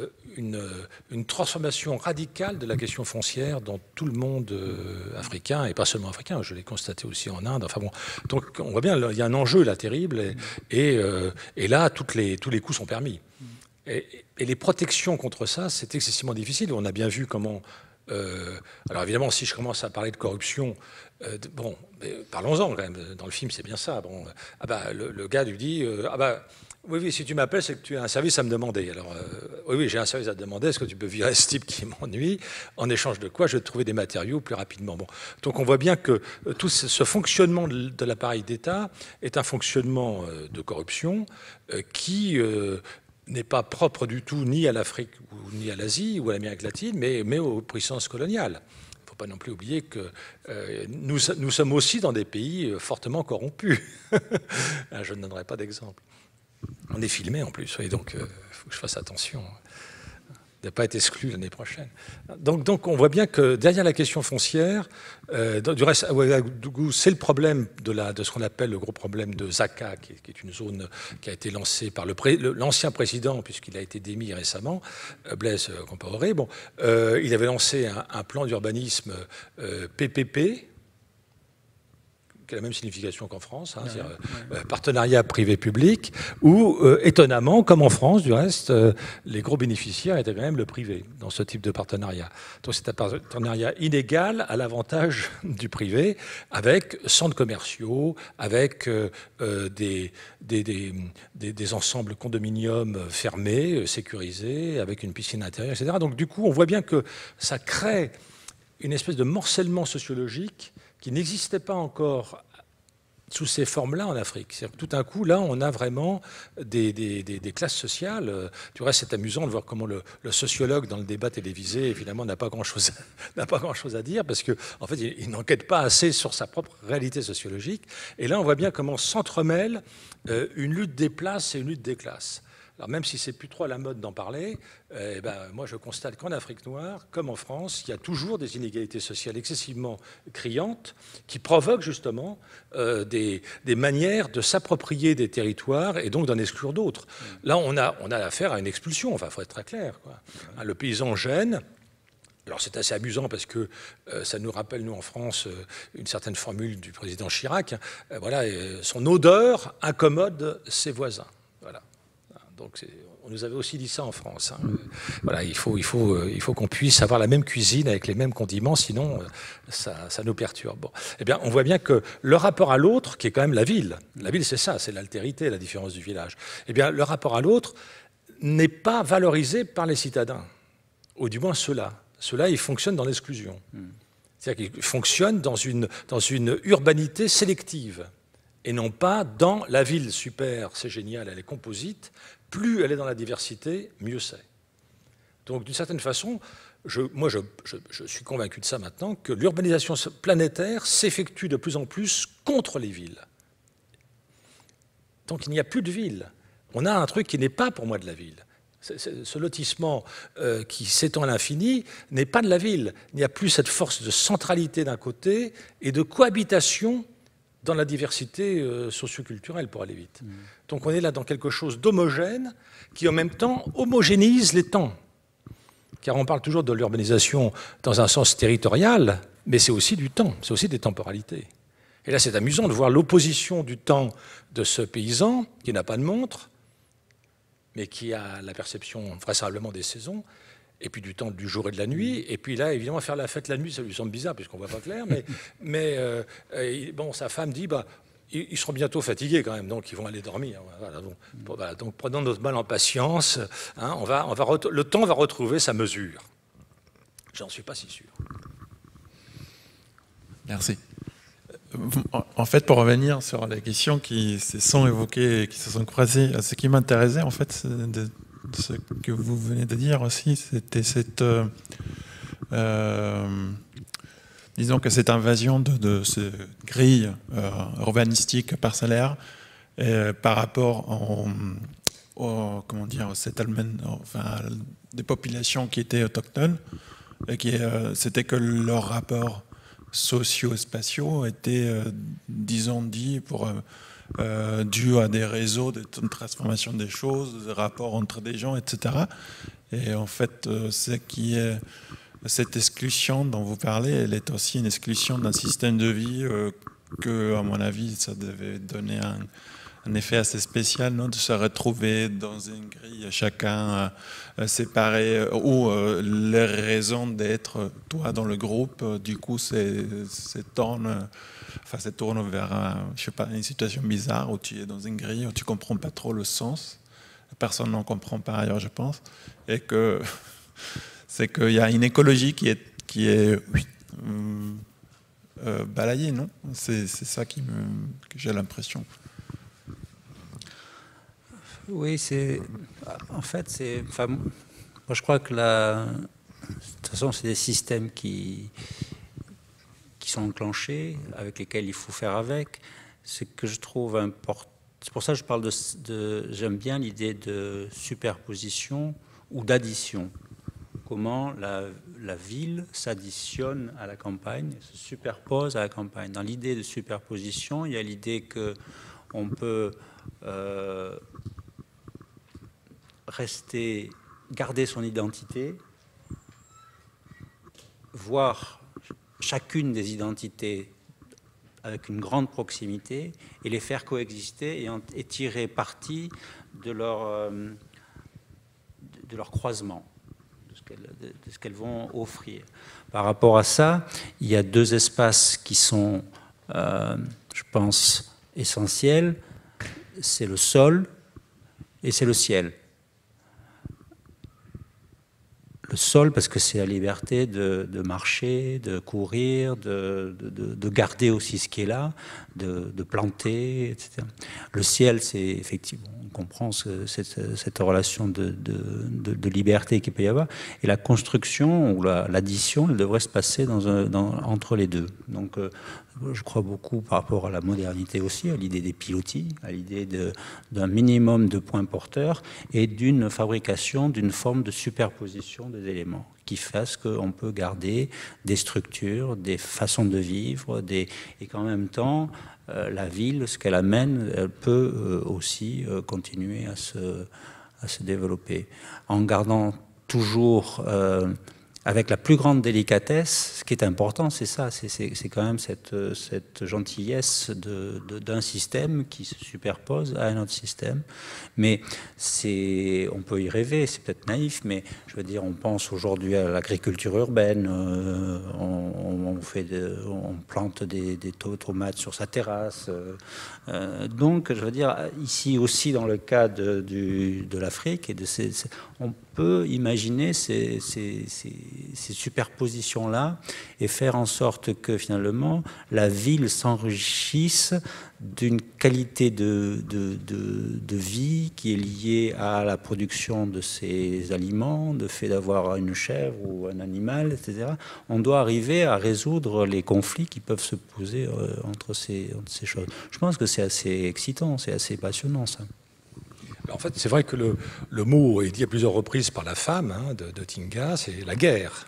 une transformation radicale de la question foncière dans tout le monde africain, et pas seulement africain, je l'ai constaté aussi en Inde. Enfin bon, donc on voit bien, il y a un enjeu là terrible, et là, tous les coups sont permis. Et les protections contre ça, c'est excessivement difficile. On a bien vu comment... alors évidemment, si je commence à parler de corruption, bon, parlons-en quand même. Dans le film, c'est bien ça. Bon, ah bah, le gars lui dit, ah bah, oui, si tu m'appelles, c'est que tu as un service à me demander. Alors, oui, j'ai un service à te demander. Est-ce que tu peux virer ce type qui m'ennuie? En échange de quoi, je vais te trouver des matériaux plus rapidement. Bon, donc on voit bien que tout ce fonctionnement de l'appareil d'État est un fonctionnement de corruption qui n'est pas propre du tout ni à l'Afrique, ni à l'Asie, ou à l'Amérique latine, mais aux puissances coloniales. Il ne faut pas non plus oublier que nous sommes aussi dans des pays fortement corrompus. Je ne donnerai pas d'exemple. On est filmé en plus, et donc il faut que je fasse attention de ne pas être exclu l'année prochaine. Donc on voit bien que derrière la question foncière, du reste, à Ouagadougou, c'est le problème de ce qu'on appelle le gros problème de Zaka, qui est une zone qui a été lancée par l'ancien président, puisqu'il a été démis récemment, Blaise Compaoré. Bon, il avait lancé un plan d'urbanisme PPP, qui a la même signification qu'en France, hein, partenariat privé-public, où, étonnamment, comme en France, du reste, les gros bénéficiaires étaient quand même le privé dans ce type de partenariat. Donc c'est un partenariat inégal à l'avantage du privé, avec centres commerciaux, avec des ensembles condominiums fermés, sécurisés, avec une piscine intérieure, etc. Donc du coup, on voit bien que ça crée une espèce de morcellement sociologique qui n'existait pas encore sous ces formes-là en Afrique. C'est-à-dire que tout d'un coup, là, on a vraiment des classes sociales. Du reste, c'est amusant de voir comment le sociologue, dans le débat télévisé, évidemment, n'a pas grand-chose à dire, parce qu'en en fait, il n'enquête pas assez sur sa propre réalité sociologique. Et là, on voit bien comment s'entremêlent une lutte des places et une lutte des classes. Alors même si c'est plus trop à la mode d'en parler, moi je constate qu'en Afrique noire, comme en France, il y a toujours des inégalités sociales excessivement criantes qui provoquent justement des manières de s'approprier des territoires et donc d'en exclure d'autres. Là, on a affaire à une expulsion, enfin il faut être très clair, quoi. Le paysan gêne. Alors c'est assez amusant parce que ça nous rappelle, nous en France, une certaine formule du président Chirac. Voilà, son odeur incommode ses voisins. Voilà. Donc on nous avait aussi dit ça en France. Hein. Voilà, il faut qu'on puisse avoir la même cuisine avec les mêmes condiments, sinon ça nous perturbe. Bon. Eh bien, on voit bien que le rapport à l'autre, qui est quand même la ville c'est ça, c'est l'altérité, la différence du village. Eh bien, le rapport à l'autre n'est pas valorisé par les citadins, ou du moins ceux-là. Ceux-là, ils fonctionnent dans l'exclusion. C'est-à-dire qu'ils fonctionnent dans une urbanité sélective, et non pas dans la ville super, c'est génial, elle est composite. Plus elle est dans la diversité, mieux c'est. Donc, d'une certaine façon, je suis convaincu de ça maintenant, que l'urbanisation planétaire s'effectue de plus en plus contre les villes. Donc, il n'y a plus de ville. On a un truc qui n'est pas pour moi de la ville. Ce lotissement qui s'étend à l'infini n'est pas de la ville. Il n'y a plus cette force de centralité d'un côté et de cohabitation dans la diversité socioculturelle, pour aller vite. Donc on est là dans quelque chose d'homogène qui en même temps homogénise les temps. Car on parle toujours de l'urbanisation dans un sens territorial, mais c'est aussi du temps, c'est aussi des temporalités. Et là c'est amusant de voir l'opposition du temps de ce paysan qui n'a pas de montre, mais qui a la perception vraisemblablement des saisons, et puis du temps du jour et de la nuit, et puis là, évidemment, faire la fête la nuit, ça lui semble bizarre, puisqu'on ne voit pas clair, mais bon, sa femme dit, ils seront bientôt fatigués quand même, donc ils vont aller dormir. Voilà, donc prenons notre mal en patience, hein, le temps va retrouver sa mesure. J'en suis pas si sûr. Merci. En fait, pour revenir sur les questions qui se sont évoquées, qui se sont croisées, ce qui m'intéressait, en fait, de ce que vous venez de dire aussi, c'était cette... disons que cette invasion de ces grilles urbanistiques parcellaires par rapport comment dire, au settlement, enfin, des populations qui étaient autochtones, et c'était que leur rapport socio-spatiaux étaient, disons, dits dû à des réseaux de transformation des choses, des rapports entre des gens, etc. Et en fait, cette exclusion dont vous parlez, elle est aussi une exclusion d'un système de vie que, à mon avis, ça devait donner un effet assez spécial, non, de se retrouver dans une grille, chacun séparé, où les raisons d'être, toi, dans le groupe, du coup, se tourne vers, je sais pas, une situation bizarre où tu es dans une grille, où tu comprends pas trop le sens. Personne n'en comprend par ailleurs, je pense, et que c'est qu'il y a une écologie qui est balayée, non? C'est ça que j'ai l'impression. Oui, en fait, moi je crois que de toute façon, c'est des systèmes qui sont enclenchés, avec lesquels il faut faire avec. Ce que je trouve important, c'est pour ça que je parle j'aime bien l'idée de superposition ou d'addition. Comment la ville s'additionne à la campagne, se superpose à la campagne. Dans l'idée de superposition, il y a l'idée qu'on peut garder son identité, voir chacune des identités avec une grande proximité et les faire coexister et tirer parti de leur croisement, de ce qu'elles vont offrir. Par rapport à ça, il y a deux espaces qui sont, je pense, essentiels. C'est le sol et c'est le ciel. Le sol, parce que c'est la liberté de marcher, de courir, de garder aussi ce qui est là, de planter, etc. Le ciel, c'est effectivement, on comprend cette relation de liberté qu'il peut y avoir. Et la construction ou l'addition, elle devrait se passer entre les deux. Donc, je crois beaucoup par rapport à la modernité aussi, à l'idée des pilotis, à l'idée d'un minimum de points porteurs et d'une fabrication d'une forme de superposition des éléments qui fasse qu'on peut garder des structures, des façons de vivre, et qu'en même temps, la ville, ce qu'elle amène, elle peut aussi continuer à se développer. En gardant toujours avec la plus grande délicatesse, ce qui est important, c'est ça, c'est quand même cette gentillesse d'un système qui se superpose à un autre système. Mais on peut y rêver, c'est peut-être naïf, mais je veux dire, on pense aujourd'hui à l'agriculture urbaine, on plante des tomates sur sa terrasse. Donc, je veux dire, ici aussi, dans le cas de l'Afrique, on peut imaginer ces superpositions-là et faire en sorte que finalement la ville s'enrichisse d'une qualité de vie qui est liée à la production de ces aliments, de fait d'avoir une chèvre ou un animal, etc. On doit arriver à résoudre les conflits qui peuvent se poser entre ces choses. Je pense que c'est assez excitant, c'est assez passionnant, ça. En fait, c'est vrai que le mot est dit à plusieurs reprises par la femme de Tinga, c'est la guerre.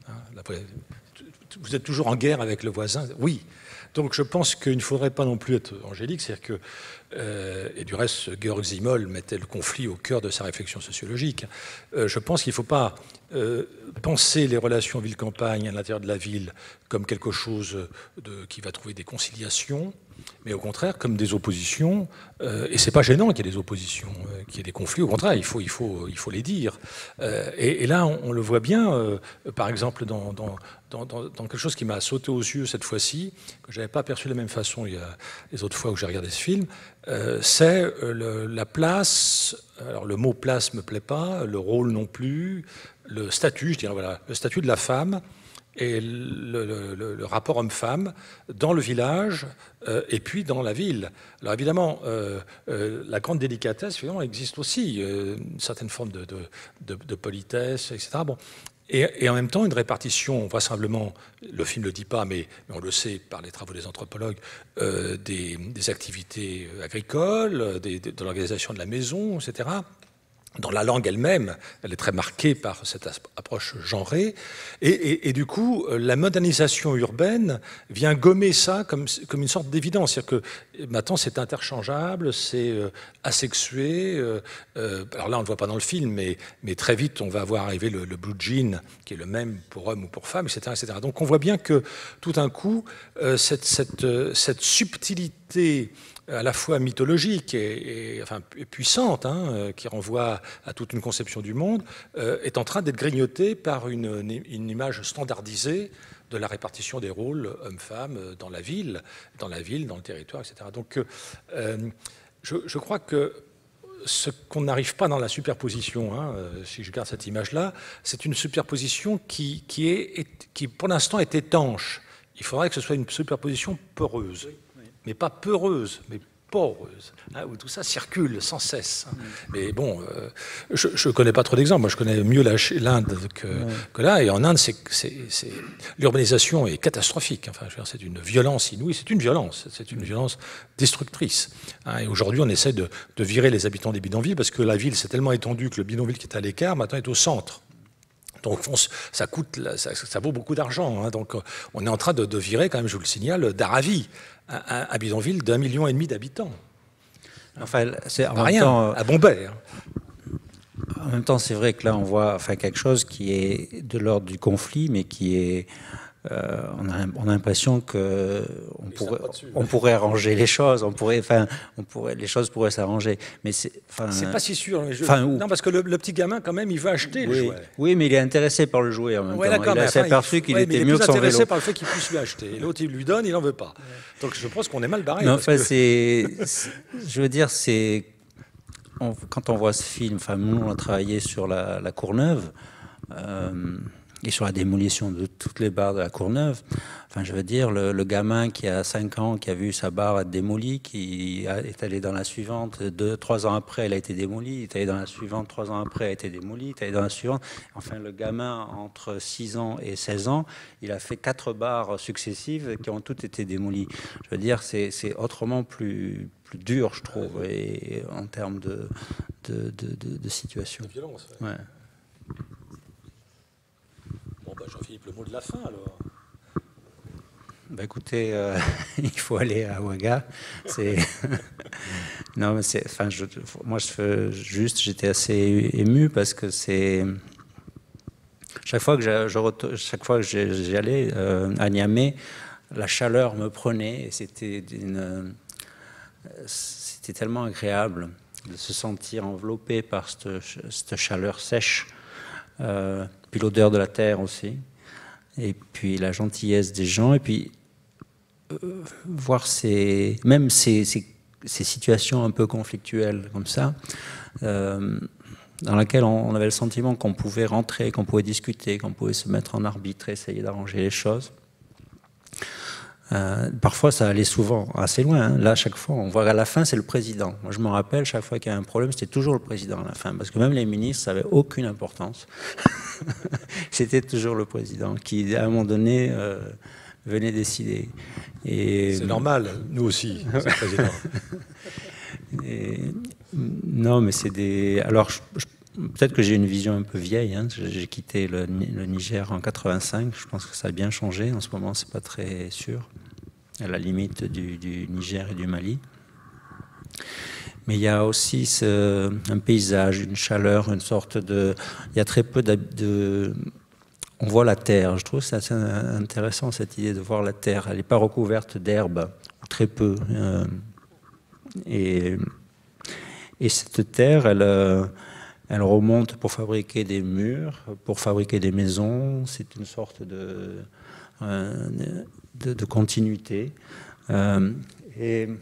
Vous êtes toujours en guerre avec le voisin? Oui. Donc je pense qu'il ne faudrait pas non plus être angélique, c'est-à-dire que, et du reste, Georg Simmel mettait le conflit au cœur de sa réflexion sociologique. Je pense qu'il ne faut pas penser les relations ville-campagne à l'intérieur de la ville comme quelque chose qui va trouver des conciliations, mais au contraire comme des oppositions, et c'est pas gênant qu'il y ait des oppositions, qu'il y ait des conflits, au contraire, il faut les dire. Et là, on le voit bien, par exemple, dans quelque chose qui m'a sauté aux yeux cette fois-ci, que je n'avais pas perçu de la même façon les autres fois où j'ai regardé ce film, c'est la place, alors le mot place ne me plaît pas, le rôle non plus, le statut, je dirais, voilà, le statut de la femme et le rapport homme-femme dans le village et puis dans la ville. Alors évidemment, la grande délicatesse évidemment, existe aussi, une certaine forme de politesse, etc. Bon. Et en même temps, une répartition, vraisemblablement, le film ne le dit pas, mais on le sait par les travaux des anthropologues, des activités agricoles, de l'organisation de la maison, etc. Dans la langue elle-même, elle est très marquée par cette approche genrée. Et du coup, la modernisation urbaine vient gommer ça comme une sorte d'évidence. C'est-à-dire que maintenant, c'est interchangeable, c'est asexué. Alors là, on ne le voit pas dans le film, mais très vite, on va voir arriver le blue jean, qui est le même pour homme ou pour femme, etc., etc. Donc on voit bien que tout d'un coup, cette subtilité à la fois mythologique et puissante, hein, qui renvoie à toute une conception du monde, est en train d'être grignotée par une image standardisée de la répartition des rôles hommes-femmes dans la ville, dans le territoire, etc. Donc je crois que ce qu'on n'arrive pas dans la superposition, hein, si je garde cette image-là, c'est une superposition qui pour l'instant est étanche. Il faudrait que ce soit une superposition poreuse. Mais pas peureuse, mais poreuse, hein, où tout ça circule sans cesse. Hein. Mais bon, je ne connais pas trop d'exemples. Moi, je connais mieux l'Inde que là. Et en Inde, l'urbanisation est catastrophique. Enfin, c'est une violence inouïe. C'est une violence destructrice. Hein. Et aujourd'hui, on essaie de virer les habitants des bidonvilles parce que la ville s'est tellement étendue que le bidonville qui est à l'écart, maintenant, est au centre. Donc ça vaut beaucoup d'argent. Hein. Donc on est en train de virer, quand même, je vous le signale, d'Aravi, un bidonville d'1,5 million d'habitants. Enfin, c'est pas rien, à Bombay. Hein. En même temps, c'est vrai que là, on voit quelque chose qui est de l'ordre du conflit, mais qui est... on a l'impression qu'on pourrait arranger les choses, les choses pourraient s'arranger. Mais c'est pas si sûr. Non, parce que le petit gamin, quand même, il veut acheter le jouet. Oui, mais il est intéressé par le jouet en même temps. Il s'est aperçu qu'il était mieux que son vélo. Il est intéressé par le fait qu'il puisse lui acheter. Et l'autre, il lui donne, il n'en veut pas. Donc je pense qu'on est mal barré. Mais enfin, je veux dire, quand on voit ce film, nous, on a travaillé sur la Courneuve. Et sur la démolition de toutes les barres de la Courneuve. Enfin, je veux dire, le gamin qui a 5 ans, qui a vu sa barre être démolie, qui est allé dans la suivante, 3 ans après, elle a été démolie, il est allé dans la suivante, 3 ans après, elle a été démolie, il est allé dans la suivante. Enfin, le gamin, entre 6 ans et 16 ans, il a fait 4 barres successives qui ont toutes été démolies. Je veux dire, c'est autrement plus dur, je trouve, et en termes de situation. De violence, ouais. Bon, Jean-Philippe, le mot de la fin, alors. Écoutez, il faut aller à Ouaga. Non, mais j'étais assez ému parce que c'est... Chaque fois que j'y allais à Niamey, la chaleur me prenait et c'était tellement agréable de se sentir enveloppé par cette chaleur sèche. Puis l'odeur de la terre aussi, et puis la gentillesse des gens, et puis voir ces situations un peu conflictuelles comme ça, dans laquelle on avait le sentiment qu'on pouvait rentrer, qu'on pouvait discuter, qu'on pouvait se mettre en arbitre, essayer d'arranger les choses. Parfois, ça allait souvent assez loin. Hein. Là, chaque fois, on voit à la fin, c'est le président. Moi, je me rappelle, chaque fois qu'il y a un problème, c'était toujours le président à la fin. Parce que même les ministres, ça n'avait aucune importance. C'était toujours le président qui, à un moment donné, venait décider. C'est normal, nous aussi, c'est le président. Non, mais c'est des... Alors, peut-être que j'ai une vision un peu vieille. Hein. J'ai quitté le Niger en 85. Je pense que ça a bien changé. En ce moment, c'est pas très sûr. À la limite du Niger et du Mali. Mais il y a aussi un paysage, une chaleur, une sorte de... Il y a très peu on voit la terre. Je trouve ça assez intéressant, cette idée de voir la terre. Elle n'est pas recouverte d'herbe, ou très peu. Et cette terre, elle remonte pour fabriquer des murs, pour fabriquer des maisons. C'est une sorte de continuité. Et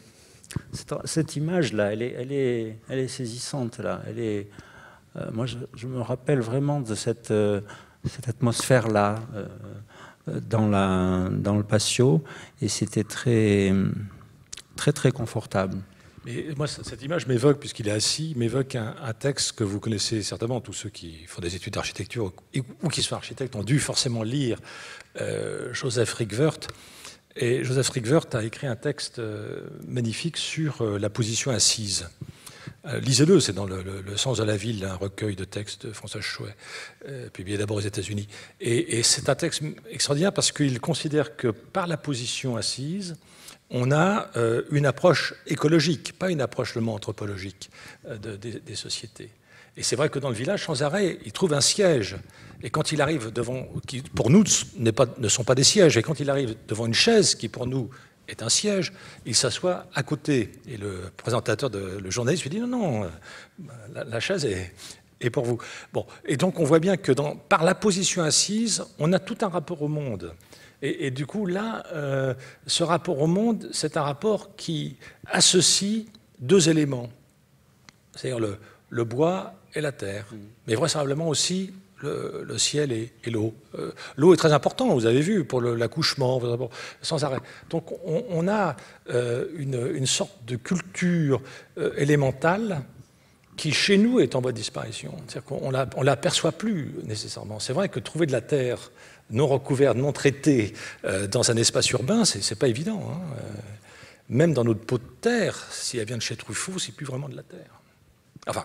Cette image-là, elle est saisissante, là. Moi, je me rappelle vraiment de cette atmosphère-là dans le patio, et c'était très, très, très confortable. Mais moi, cette image m'évoque, puisqu'il est assis, m'évoque un texte que vous connaissez certainement. Tous ceux qui font des études d'architecture ou qui sont architectes ont dû forcément lire Joseph Rietvert. Et Joseph Rietvert a écrit un texte magnifique sur la position assise. Lisez-le, c'est dans le sens de la ville, un recueil de textes de François Chouet, publié d'abord aux États-Unis. Et c'est un texte extraordinaire parce qu'il considère que par la position assise, on a une approche écologique, pas une approche seulement anthropologique des sociétés. Et c'est vrai que dans le village, sans arrêt, il trouve un siège. Et quand il arrive devant, qui pour nous ne sont pas des sièges, et quand il arrive devant une chaise qui pour nous est un siège, il s'assoit à côté. Et le présentateur, le journaliste lui dit non, la chaise est pour vous. Bon, et donc on voit bien que par la position assise, on a tout un rapport au monde. Et du coup, là, ce rapport au monde, c'est un rapport qui associe deux éléments, c'est-à-dire le bois et la terre, mais vraisemblablement aussi le ciel et l'eau. L'eau est très importante, vous avez vu, pour l'accouchement, sans arrêt. Donc on a une sorte de culture élémentale qui, chez nous, est en voie de disparition. C'est-à-dire qu'on ne l'aperçoit plus nécessairement. C'est vrai que trouver de la terre non recouverte, non traitée dans un espace urbain, c'est pas évident. Hein. Même dans notre pot de terre, si elle vient de chez Truffaut, c'est plus vraiment de la terre. Enfin,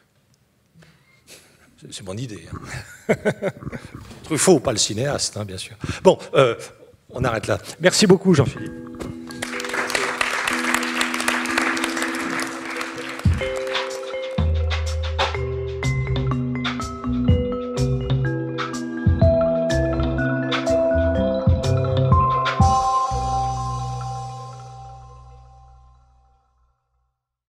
c'est mon idée. Hein. Truffaut, pas le cinéaste, hein, bien sûr. Bon, on arrête là. Merci beaucoup, Jean-Philippe.